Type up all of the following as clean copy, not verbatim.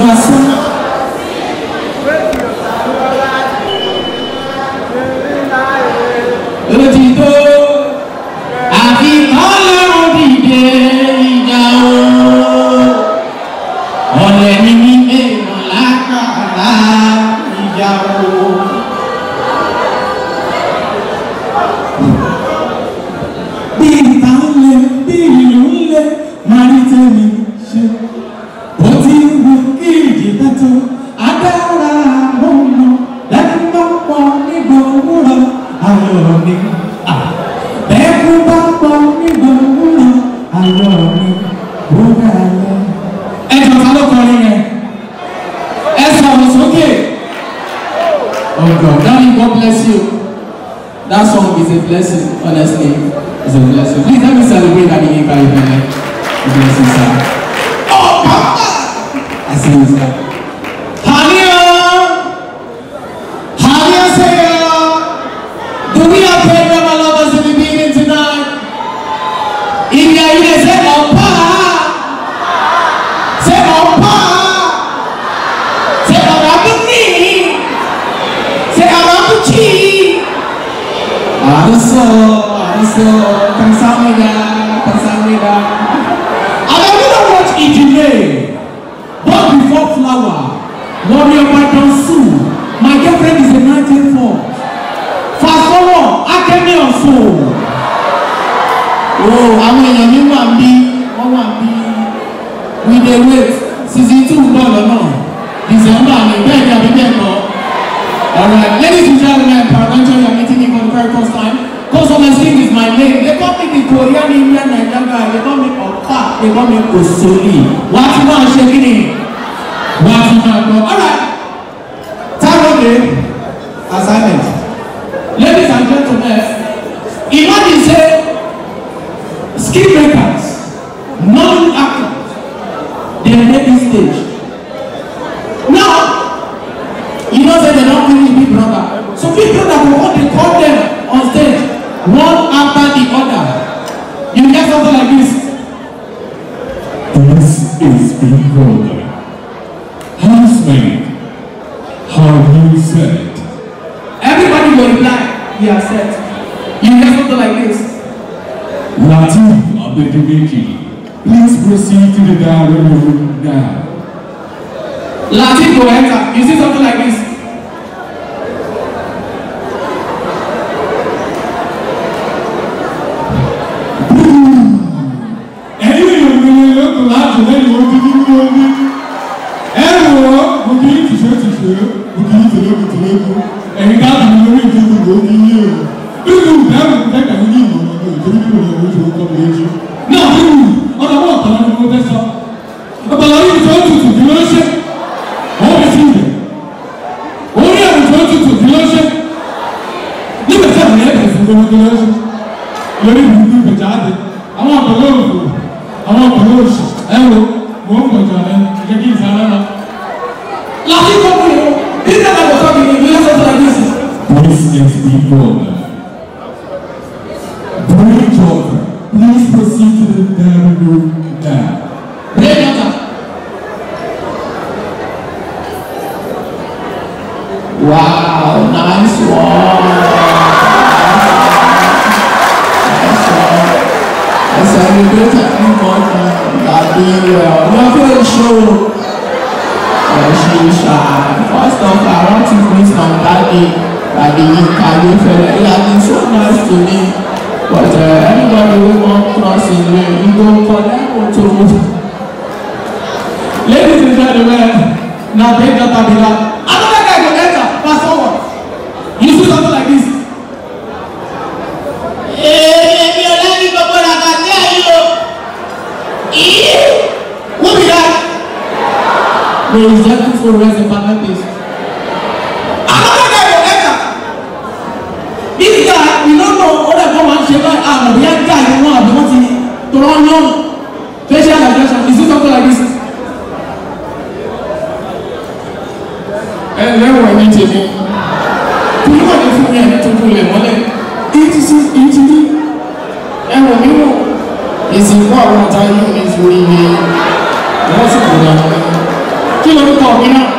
Lateef, Adedimeji, please proceed to the dining room now. Lateef will enter. You see something like this? Please proceed to the dining room now. Wow, nice one. I celebrate everyone that doing well. We are going to show first of all, I want to greet some daddy by the It has been so nice to me. But anybody who wants to cross in way, you go collect to move. Ladies and gentlemen, now bring that up. Another guy will enter, fast forward. You see something like this. Who be that? There is just for rest and parenthesis. Another guy will enter. This guy, we don't know what I want to say. We have guys who want to run on facial expression. You see something like this. And then we need to be. Do you want to put me to do the money? It and when you it's important that you is really what's it called? kí ló ń kọ̀ mí náà?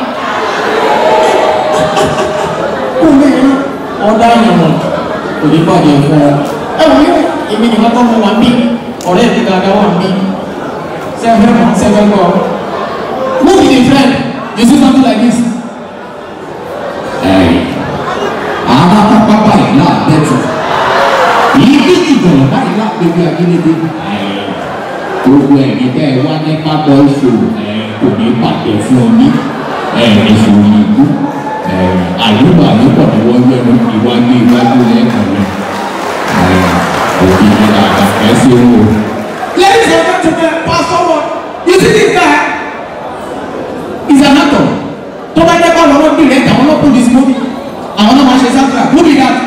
Kú mi náà. Ọ̀dà àyànmọ̀ kò ní bàjẹ́ fún ọ. Ẹ wò ó, èmi nìkan tó fún wa mí, ọ̀rẹ́ mi dáadáa wà mí. Sẹ́fẹ̀ mọ̀ sẹ́fẹ̀ gbọ́. Who be the friend? You see something like this? Àwọn pápá ìlà bẹ́tù. Ibi ìgbọ̀nà báyìí wà pẹ̀lú àgídédé. Gbogbo ẹ̀yin tẹ́ ẹ wá ní pápá ìṣòro kò ní pàtẹ fún ọ ní ìṣòro ìlú. Àyùbá ló pọ̀ ní wọ́n lẹ́nu ìwájú lẹ́ẹ̀kan náà. Òbí mi dàgbà ẹ ṣe ń wò. Ladies and gentlemen, Pastor Ward, you see this guy? He's an actor. Tó bá jẹ́ kó lọ́wọ́ direct àwọn ọlọ́pàá this movie. Àwọn náà máa ṣe sáfìrà. Who be that?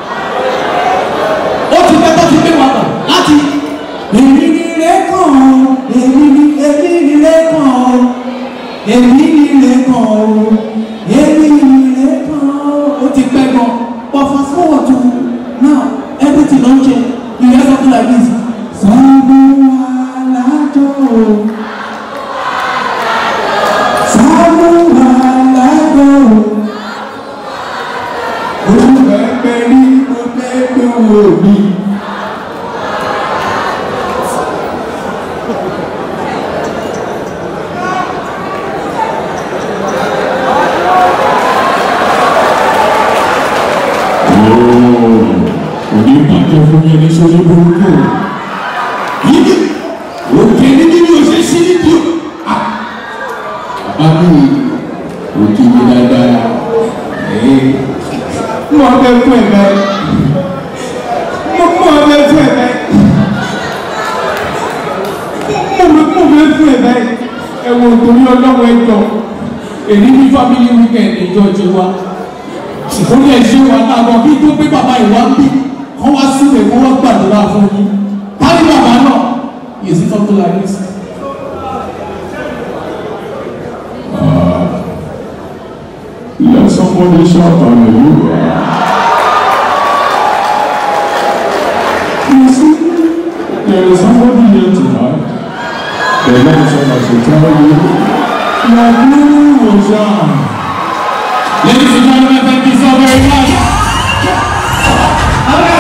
Ó ti pẹ́ tó ti gbé wa bọ̀ láti. Èmi ni lẹ́kàn, èmi ni lẹ́kàn, èmi ni lẹ́kàn, èmi ni lẹ́kàn. Ó ti pẹ́ gan. But fast forward to now, everything don change. You hear something like this. Èyí ní family weekend ìjọ wa ṣùgbọ́n ní ẹ̀ṣẹ́ wa náà lọ bí tó pé bàbá ìwà ń bí kọ́ wá sílẹ̀ kọ́ wá gbàdúrà fún yín kárí bàbá náà yìí sí something like this. Let somebody shout hallelujah. You see, there is somebody here tonight. The Lord said I should tell you. Your glory will shine. Ladies and gentlemen, thank you so very much.